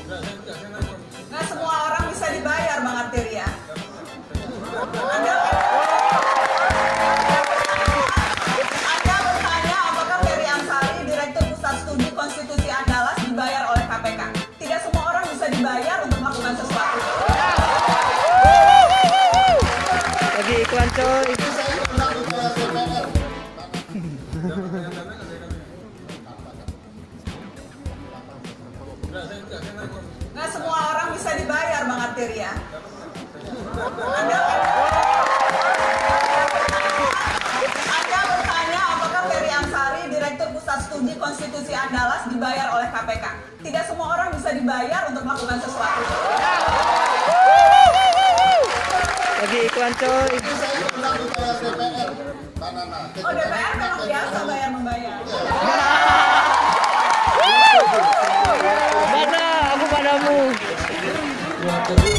Nggak semua orang bisa dibayar, Bang Arteria. Anda bertanya apakah Ferry Amsari, Direktur Pusat Studi Konstitusi Andalas, dibayar oleh KPK. Tidak semua orang bisa dibayar untuk melakukan sesuatu. Lagi iklan coy. Nggak semua orang bisa dibayar, Bang Arteria. Anda bertanya apakah Ferry Amsari, Direktur Pusat Studi Konstitusi Andalas, dibayar oleh KPK. Tidak semua orang bisa dibayar untuk melakukan sesuatu. Lagi iklan coy. Oh, DPR memang biasa bayar-membayar. Mana? Aku padamu.